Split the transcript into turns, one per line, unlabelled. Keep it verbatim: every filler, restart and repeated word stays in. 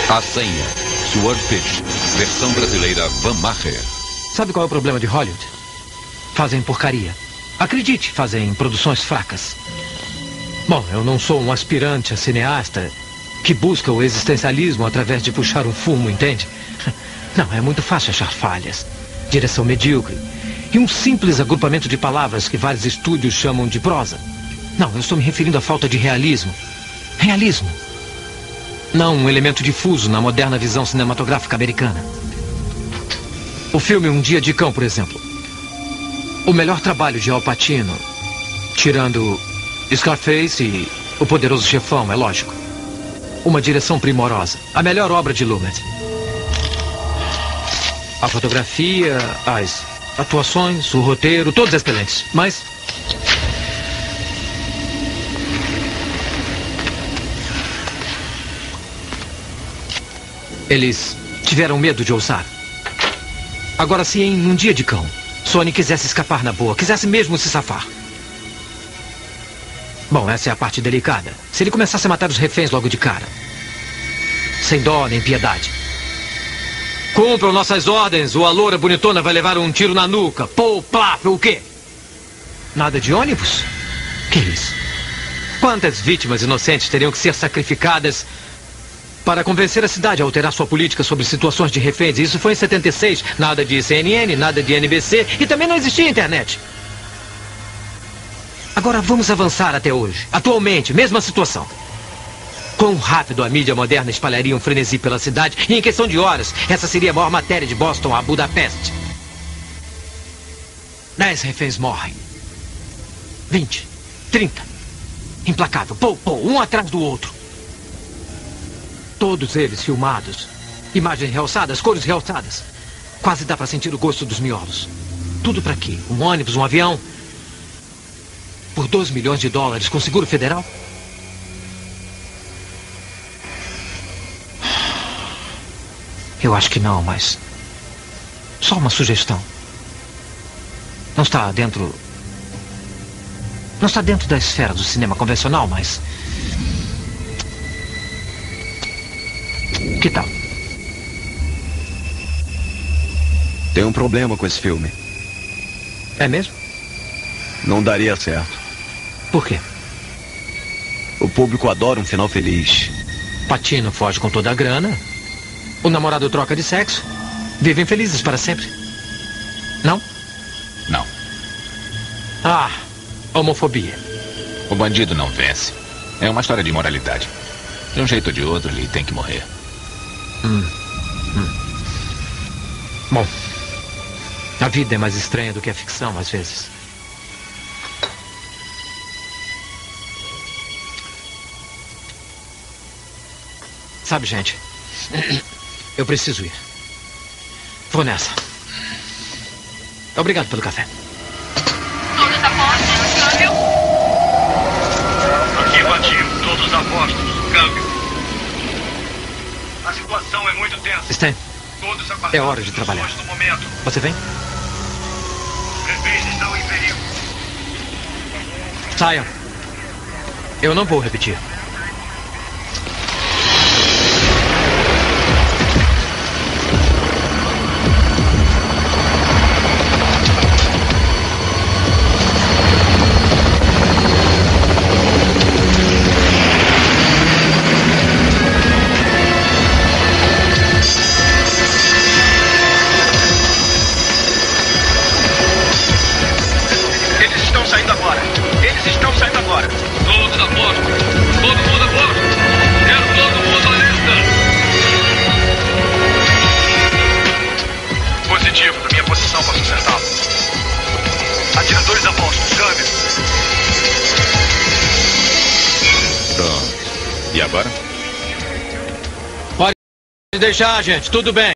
A senha. Swordfish. Versão brasileira Van Maher.
Sabe qual é o problema de Hollywood? Fazem porcaria. Acredite, fazem produções fracas. Bom, eu não sou um aspirante a cineasta que busca o existencialismo através de puxar um fumo, entende? Não, é muito fácil achar falhas. Direção medíocre. E um simples agrupamento de palavras que vários estúdios chamam de prosa. Não, eu estou me referindo à falta de realismo. Realismo. Não um elemento difuso na moderna visão cinematográfica americana. O filme Um Dia de Cão, por exemplo. O melhor trabalho de Al Pacino, tirando Scarface e O Poderoso Chefão, é lógico. Uma direção primorosa. A melhor obra de Lumet. A fotografia, as atuações, o roteiro, todos excelentes. Mas... eles tiveram medo de ousar. Agora, se em Um Dia de Cão, Sonny quisesse escapar na boa, quisesse mesmo se safar. Bom, essa é a parte delicada. Se ele começasse a matar os reféns logo de cara, sem dó nem piedade. Cumpram nossas ordens, ou a loura bonitona vai levar um tiro na nuca. Pô, plaf, o quê? Nada de ônibus? Que isso? Quantas vítimas inocentes teriam que ser sacrificadas para convencer a cidade a alterar sua política sobre situações de reféns? Isso foi em setenta e seis. Nada de C N N, nada de N B C e também não existia internet. Agora vamos avançar até hoje. Atualmente, mesma situação. Quão rápido a mídia moderna espalharia um frenesi pela cidade e em questão de horas, essa seria a maior matéria de Boston a Budapeste. Dez reféns morrem. Vinte. Trinta. Implacável. Pô, pô, um atrás do outro. Todos eles filmados. Imagens realçadas, cores realçadas. Quase dá pra sentir o gosto dos miolos. Tudo pra quê? Um ônibus, um avião? Por dois milhões de dólares com seguro federal? Eu acho que não, mas... só uma sugestão. Não está dentro... não está dentro da esfera do cinema convencional, mas... que tal?
Tem um problema com esse filme.
É mesmo?
Não daria certo.
Por quê?
O público adora um final feliz.
Pacino foge com toda a grana. O namorado troca de sexo. Vivem felizes para sempre. Não?
Não.
Ah, homofobia.
O bandido não vence. É uma história de moralidade. De um jeito ou de outro, ele tem que morrer.
Hum. Hum. Bom, a vida é mais estranha do que a ficção, às vezes. Sabe, gente, eu preciso ir. Vou nessa. Obrigado pelo café.
Todos a postos, câmbio.
Aqui vazio, todos a postos, câmbio. A situação é muito tensa.
Stan,
Todos
é hora de trabalhar.
No momento.
Você vem?
Reféns estão em perigo.
Saiam. Eu não vou repetir.
Eles estão saindo agora. Eles estão saindo agora. Todos a posto. Todo mundo a posto. Quero todo mundo à lista. Positivo, na minha posição para sustentar. Atiradores a posto. Câmbio.
Pronto. E agora?
Pode deixar, gente. Tudo bem.